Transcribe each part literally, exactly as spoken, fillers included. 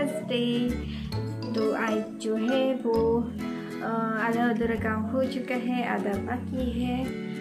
Thursday. तो आज जो है वो आधा अधूरा काम हो चुका है, आधा बाकी है।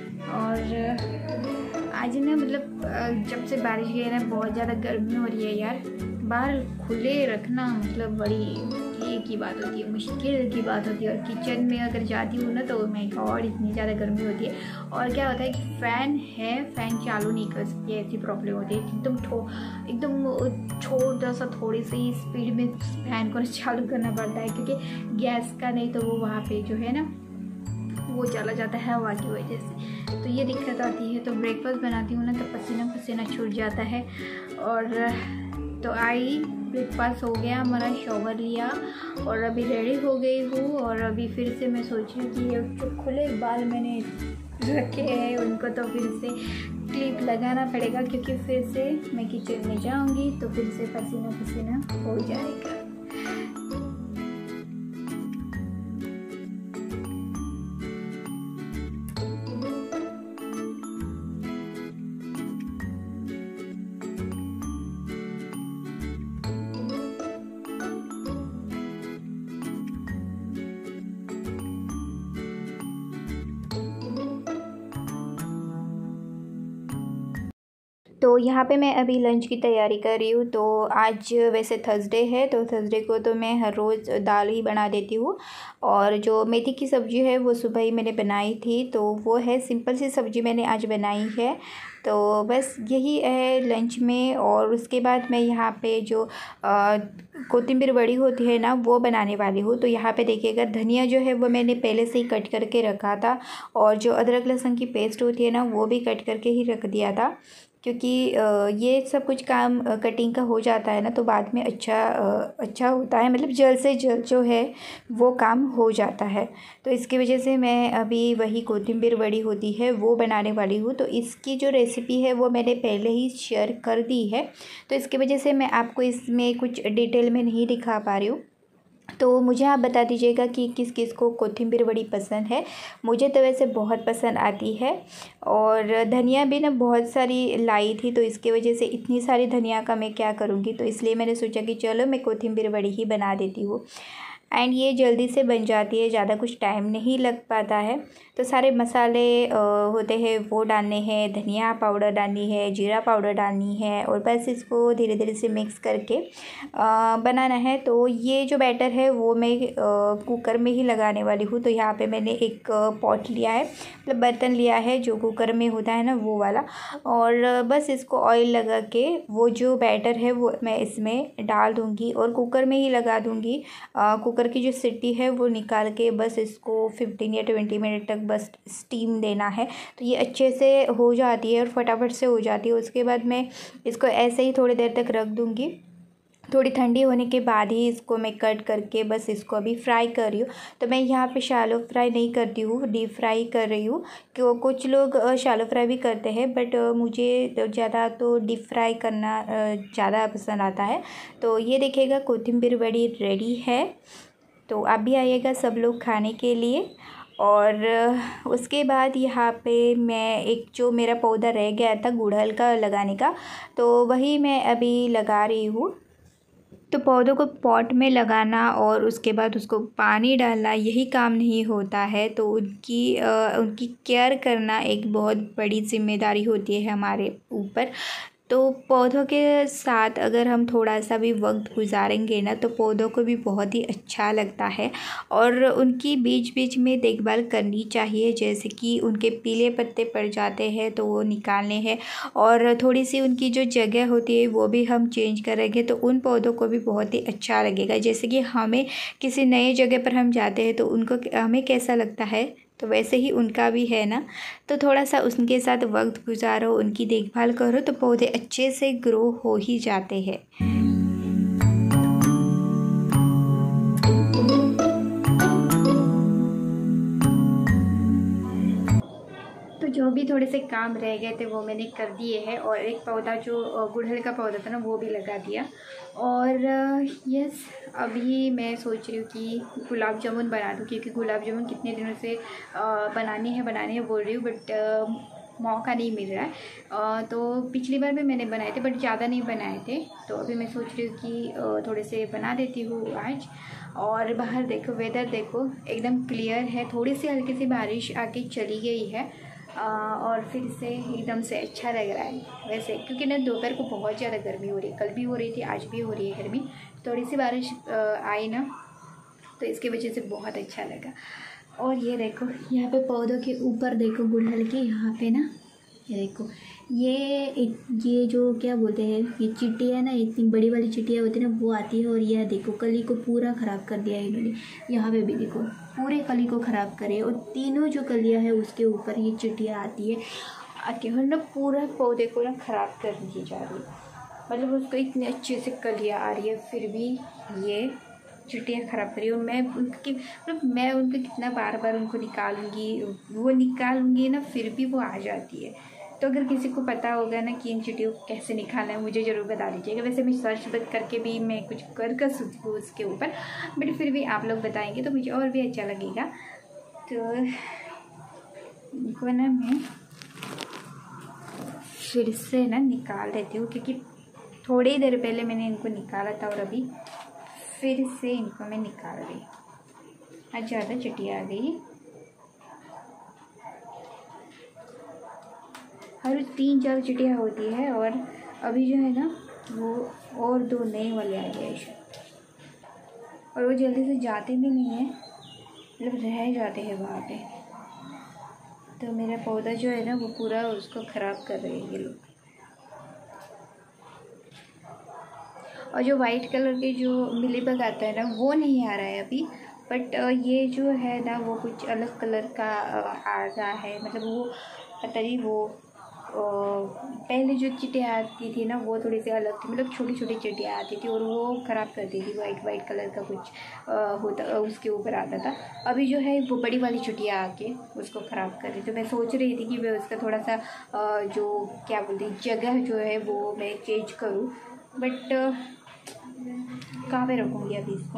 और आज ना मतलब जब से बारिश गई है ना बहुत ज़्यादा गर्मी हो रही है यार। बाहर खुले रखना मतलब बड़ी ये की बात होती है, मुश्किल की बात होती है। और किचन में अगर जाती हूँ ना तो माय गॉड इतनी ज़्यादा गर्मी होती है। और क्या होता है कि फ़ैन है, फ़ैन चालू नहीं कर सकती, ऐसी प्रॉब्लम होती है। एकदम थो एकदम छोटा सा थोड़ी सी स्पीड में फ़ैन को चालू करना पड़ता है, क्योंकि गैस का नहीं तो वो वहाँ पे जो है ना वो चला जाता है हवा की वजह से, तो ये दिक्कत आती है। तो ब्रेकफास्ट बनाती हूँ ना तो पसीना पसीना छूट जाता है। और तो आई ब्रेकफास्ट हो गया हमारा, शॉवर लिया और अभी रेडी हो गई हूँ। और अभी फिर से मैं सोच रही हूँ कि ये जो खुले बाल मैंने रखे हैं उनको तो फिर से क्लिप लगाना पड़ेगा, क्योंकि फिर से मैं किचन में जाऊँगी तो फिर से पसीना पसीना हो जाएगा। तो यहाँ पे मैं अभी लंच की तैयारी कर रही हूँ। तो आज वैसे थर्सडे है, तो थर्सडे को तो मैं हर रोज़ दाल ही बना देती हूँ। और जो मेथी की सब्ज़ी है वो सुबह ही मैंने बनाई थी, तो वो है सिंपल सी सब्ज़ी मैंने आज बनाई है। तो बस यही है लंच में। और उसके बाद मैं यहाँ पे जो कोथिंबीर बड़ी होती है ना वो बनाने वाली हूँ। तो यहाँ पे देखिएगा धनिया जो है वो मैंने पहले से ही कट करके रखा था, और जो अदरक लहसुन की पेस्ट होती है ना वो भी कट करके ही रख दिया था, क्योंकि ये सब कुछ काम कटिंग का हो जाता है ना तो बाद में अच्छा अच्छा होता है, मतलब जल्द से जल्द जो है वो काम हो जाता है। तो इसकी वजह से मैं अभी वही कोथिंबीर बड़ी होती है वो बनाने वाली हूँ। तो इसकी जो रेसिपी है वो मैंने पहले ही शेयर कर दी है, तो इसकी वजह से मैं आपको इसमें कुछ डिटेल में नहीं दिखा पा रही हूँ। तो मुझे आप बता दीजिएगा कि किस किस को कोथिंबीर बड़ी पसंद है। मुझे तो वैसे बहुत पसंद आती है। और धनिया भी ना बहुत सारी लाई थी, तो इसके वजह से इतनी सारी धनिया का मैं क्या करूँगी, तो इसलिए मैंने सोचा कि चलो मैं कोथिंबीर बड़ी ही बना देती हूँ। एंड ये जल्दी से बन जाती है, ज़्यादा कुछ टाइम नहीं लग पाता है। तो सारे मसाले होते हैं वो डालने हैं, धनिया पाउडर डालनी है, जीरा पाउडर डालनी है, और बस इसको धीरे धीरे से मिक्स करके आ, बनाना है। तो ये जो बैटर है वो मैं आ, कुकर में ही लगाने वाली हूँ। तो यहाँ पे मैंने एक पॉट लिया है, मतलब बर्तन लिया है जो कुकर में होता है ना वो वाला, और बस इसको ऑयल लगा के वो जो बैटर है वो मैं इसमें डाल दूँगी और कुकर में ही लगा दूँगी। कुकर की जो सीटी है वो निकाल के बस इसको फिफ्टीन या ट्वेंटी मिनट तक बस स्टीम देना है। तो ये अच्छे से हो जाती है और फटाफट से हो जाती है। उसके बाद मैं इसको ऐसे ही थोड़ी देर तक रख दूँगी। थोड़ी ठंडी होने के बाद ही इसको मैं कट करके बस इसको अभी फ्राई कर रही हूँ। तो मैं यहाँ पे शैलो फ्राई नहीं करती हूँ, डीप फ्राई कर रही हूँ। क्यों कुछ लोग शैलो फ्राई भी करते हैं, बट मुझे ज़्यादा तो डीप फ्राई करना ज़्यादा पसंद आता है। तो ये देखिएगा कोथिंबीर बड़ी रेडी है, तो आप भी आइएगा सब लोग खाने के लिए। और उसके बाद यहाँ पे मैं एक जो मेरा पौधा रह गया था गुड़हल का लगाने का, तो वही मैं अभी लगा रही हूँ। तो पौधों को पॉट में लगाना और उसके बाद उसको पानी डालना यही काम नहीं होता है, तो उनकी आ, उनकी केयर करना एक बहुत बड़ी जिम्मेदारी होती है हमारे ऊपर। तो पौधों के साथ अगर हम थोड़ा सा भी वक्त गुजारेंगे ना तो पौधों को भी बहुत ही अच्छा लगता है। और उनकी बीच बीच में देखभाल करनी चाहिए, जैसे कि उनके पीले पत्ते पड़ जाते हैं तो वो निकालने हैं, और थोड़ी सी उनकी जो जगह होती है वो भी हम चेंज करेंगे तो उन पौधों को भी बहुत ही अच्छा लगेगा। जैसे कि हमें किसी नए जगह पर हम जाते हैं तो उनको हमें कैसा लगता है, तो वैसे ही उनका भी है ना। तो थोड़ा सा उनके साथ वक्त गुजारो, उनकी देखभाल करो तो पौधे अच्छे से ग्रो हो ही जाते हैं। तो जो भी थोड़े से काम रह गए थे वो मैंने कर दिए हैं, और एक पौधा जो गुड़हल का पौधा था ना वो भी लगा दिया। और यस अभी मैं सोच रही हूँ कि गुलाब जामुन बना दूँ, क्योंकि गुलाब जामुन कितने दिनों से बनानी है बनानी है बोल रही हूँ, बट मौका नहीं मिल रहा है। तो पिछली बार भी मैंने बनाए थे बट ज़्यादा नहीं बनाए थे, तो अभी मैं सोच रही हूँ कि थोड़े से बना देती हूँ आज। और बाहर देखो, वेदर देखो एकदम क्लियर है, थोड़ी सी हल्की सी बारिश आके चली गई है और फिर से एकदम से अच्छा लग रहा है वैसे, क्योंकि ना दोपहर को बहुत ज़्यादा गर्मी हो रही है, कल भी हो रही थी, आज भी हो रही है गर्मी। थोड़ी सी बारिश आई ना तो इसकी वजह से बहुत अच्छा लगा। और ये देखो यहाँ पे पौधों के ऊपर देखो गुड़हल के यहाँ पे ना, ये देखो ये ये जो क्या बोलते हैं, ये चींटियाँ ना, इतनी बड़ी वाली चींटियाँ होती है ना, वो आती है और यह देखो कली को पूरा ख़राब कर दिया है इन्होंने। यहाँ पे भी देखो पूरे कली को ख़राब करे, और तीनों जो कलियाँ हैं उसके ऊपर ये चींटियाँ आती है आके और ना पूरा पौधे को ना ख़राब कर दी जा रही है। मतलब उसको इतने अच्छे से कलियाँ आ रही है फिर भी ये चींटियाँ ख़राब करी। और मैं उनकी मतलब मैं उनको कितना बार बार उनको निकालूंगी, वो निकालूंगी ना फिर भी वो आ जाती है। तो अगर किसी को पता होगा ना कि इन चींटियों को कैसे निकालना है मुझे ज़रूर बता दीजिएगा। वैसे मैं सर्च करके भी मैं कुछ कर कर सकती हूँ उसके ऊपर, बट फिर भी आप लोग बताएंगे तो मुझे और भी अच्छा लगेगा। तो इनको ना मैं फिर से ना निकाल देती हूँ, क्योंकि थोड़ी देर पहले मैंने इनको निकाला था और अभी फिर से इनको मैं निकाल रही। आज ज़्यादा चटिया आ गई। हर तीन चार चिटिया होती है और अभी जो है ना वो और दो नए वाले आ गए हैं, और वो जल्दी से जाते भी नहीं है, मतलब रह जाते हैं वहाँ पे। तो मेरा पौधा जो है ना वो पूरा उसको ख़राब कर रहे हैं ये लोग। और जो वाइट कलर के जो मिलीबग आता है ना वो नहीं आ रहा है अभी, बट ये जो है ना वो कुछ अलग कलर का आ रहा है। मतलब वो पता नहीं, वो पहले जो चिटिया आती थी ना वो थोड़ी सी अलग थी, मतलब छोटी छोटी चिटिया आती थी और वो ख़राब करती थी, वाइट वाइट कलर का कुछ होता उसके ऊपर आता था। अभी जो है वो बड़ी वाली चिटिया आके उसको ख़राब कर रही। तो मैं सोच रही थी कि मैं उसका थोड़ा सा जो क्या बोलते हैं जगह जो है वो मैं चेंज करूँ, बट कहाँ पे रखूँगी अभी इसको।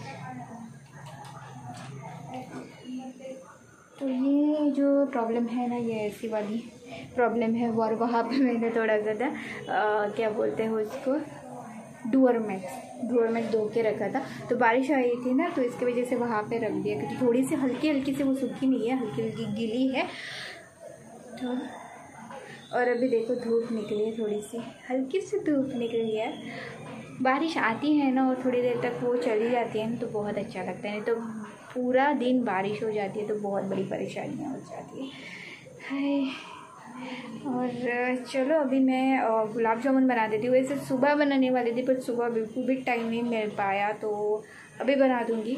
तो ये जो प्रॉब्लम है ना ये ऐसी वाली प्रॉब्लम है। और वहाँ पे मैंने थोड़ा ज़्यादा क्या बोलते हैं उसको डोरमेट डोरमेट धो के रखा था, तो बारिश आई थी ना तो इसकी वजह से वहाँ पे रख दिया, क्योंकि थोड़ी सी हल्की हल्की से वो सूखी नहीं है, हल्की हल्की गीली है। तो और अभी देखो धूप निकली है, थोड़ी सी हल्की सी धूप निकली है। बारिश आती है ना और थोड़ी देर तक वो चली जाती है ना तो बहुत अच्छा लगता है, नहीं तो पूरा दिन बारिश हो जाती है तो बहुत बड़ी परेशानियाँ हो जाती है। हाय। और चलो अभी मैं गुलाब जामुन बना देती हूँ। वैसे सुबह बनाने वाली थी पर सुबह बिल्कुल भी टाइम नहीं मिल पाया, तो अभी बना दूँगी।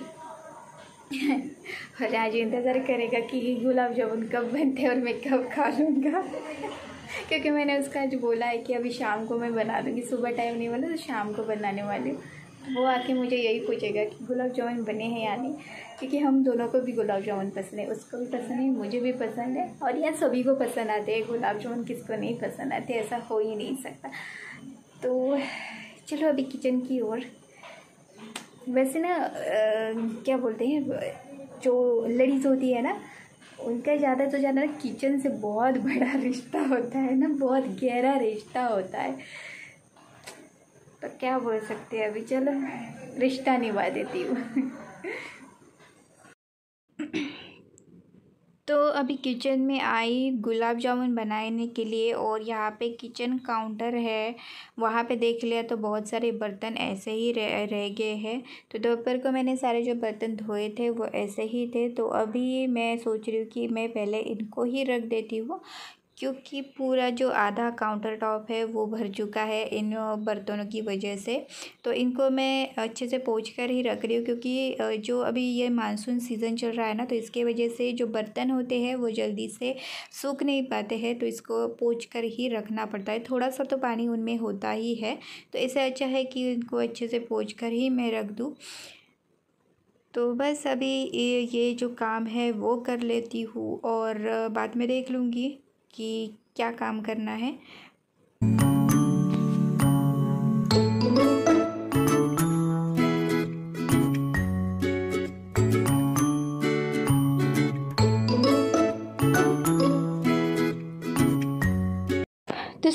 और आज इंतज़ार करेगा कि गुलाब जामुन कब बनते हैं और मैं कब खा लूँगा। क्योंकि मैंने उसका आज बोला है कि अभी शाम को मैं बना दूँगी, सुबह टाइम नहीं बना तो शाम को बनाने वाली हूँ। वो आके मुझे यही पूछेगा कि गुलाब जामुन बने हैं या नहीं, क्योंकि हम दोनों को भी गुलाब जामुन पसंद है, उसको भी पसंद है, मुझे भी पसंद है, और यह सभी को पसंद आते हैं। गुलाब जामुन किसको नहीं पसंद आते, ऐसा हो ही नहीं सकता। तो चलो अभी किचन की ओर। वैसे ना आ, क्या बोलते हैं, जो लेडीज़ होती है ना उनका ज़्यादा तो ज़्यादा किचन से बहुत बड़ा रिश्ता होता है ना, बहुत गहरा रिश्ता होता है। तो क्या बोल सकते हैं, अभी चलो रिश्ता निभा देती हूँ। तो अभी किचन में आई गुलाब जामुन बनाने के लिए, और यहाँ पे किचन काउंटर है, वहाँ पे देख लिया तो बहुत सारे बर्तन ऐसे ही रह रह गए हैं। तो दोपहर को मैंने सारे जो बर्तन धोए थे वो ऐसे ही थे, तो अभी मैं सोच रही हूँ कि मैं पहले इनको ही रख देती हूँ, क्योंकि पूरा जो आधा काउंटर टॉप है वो भर चुका है इन बर्तनों की वजह से। तो इनको मैं अच्छे से पोंछ कर ही रख रही हूँ, क्योंकि जो अभी ये मानसून सीज़न चल रहा है ना तो इसके वजह से जो बर्तन होते हैं वो जल्दी से सूख नहीं पाते हैं, तो इसको पोंछ कर ही रखना पड़ता है। थोड़ा सा तो पानी उनमें होता ही है, तो इससे अच्छा है कि इनको अच्छे से पोंछ कर ही मैं रख दूँ। तो बस अभी ये ये जो काम है वो कर लेती हूँ, और बाद में देख लूँगी कि क्या काम करना है।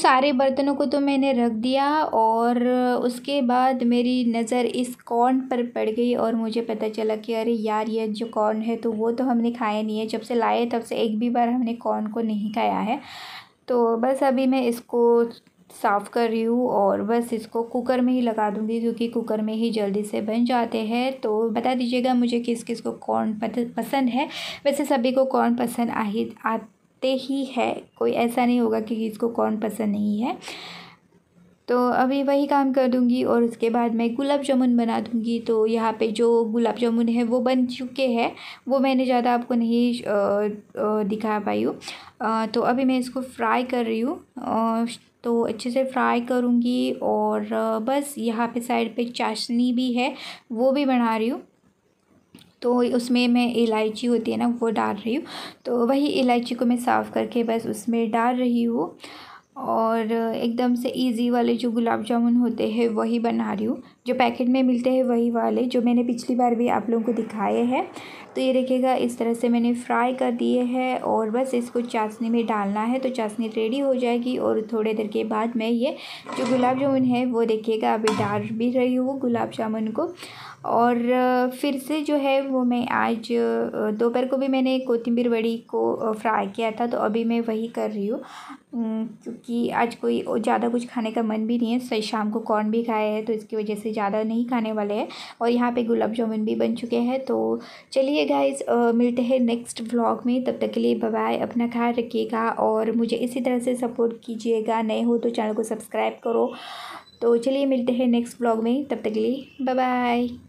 सारे बर्तनों को तो मैंने रख दिया और उसके बाद मेरी नज़र इस कॉर्न पर पड़ गई और मुझे पता चला कि अरे यार ये जो कॉर्न है तो वो तो हमने खाया नहीं है। जब से लाए तब से एक भी बार हमने कॉर्न को नहीं खाया है। तो बस अभी मैं इसको साफ़ कर रही हूँ और बस इसको कुकर में ही लगा दूँगी क्योंकि कुकर में ही जल्दी से बन जाते हैं। तो बता दीजिएगा मुझे किस किस को कॉर्न पसंद है। वैसे सभी को कॉर्न पसंद आ ही आते ही है, कोई ऐसा नहीं होगा कि किसको कॉर्न पसंद नहीं है। तो अभी वही काम कर दूँगी और उसके बाद मैं गुलाब जामुन बना दूँगी। तो यहाँ पे जो गुलाब जामुन है वो बन चुके हैं, वो मैंने ज़्यादा आपको नहीं दिखा पाई हूँ। तो अभी मैं इसको फ्राई कर रही हूँ, तो अच्छे से फ्राई करूँगी। और बस यहाँ पे साइड पे चाशनी भी है, वो भी बना रही हूँ। तो उसमें मैं इलायची होती है ना वो डाल रही हूँ। तो वही इलायची को मैं साफ़ करके बस उसमें डाल रही हूँ और एकदम से इजी वाले जो गुलाब जामुन होते हैं वही बना रही हूँ। जो पैकेट में मिलते हैं वही वाले जो मैंने पिछली बार भी आप लोगों को दिखाए हैं। तो ये देखिएगा इस तरह से मैंने फ्राई कर दिए हैं और बस इसको चाशनी में डालना है। तो चाशनी रेडी हो जाएगी और थोड़ी देर के बाद मैं ये जो गुलाब जामुन है वो देखिएगा अभी डाल भी रही हूँ गुलाब जामुन को। और फिर से जो है वो मैं आज दोपहर को भी मैंने कोथिंबीर वड़ी को फ्राई किया था, तो अभी मैं वही कर रही हूँ क्योंकि आज कोई ज़्यादा कुछ खाने का मन भी नहीं है। सही शाम को कॉर्न भी खाए हैं तो इसकी वजह से ज़्यादा नहीं खाने वाले हैं। और यहाँ पे गुलाब जामुन भी बन चुके हैं। तो चलिए गाइस मिलते हैं नेक्स्ट व्लॉग में, तब तक के लिए बाय बाय। अपना ख्याल रखिएगा और मुझे इसी तरह से सपोर्ट कीजिएगा। नए हो तो चैनल को सब्सक्राइब करो। तो चलिए मिलते हैं नेक्स्ट व्लॉग में, तब तक के लिए बाय बाय।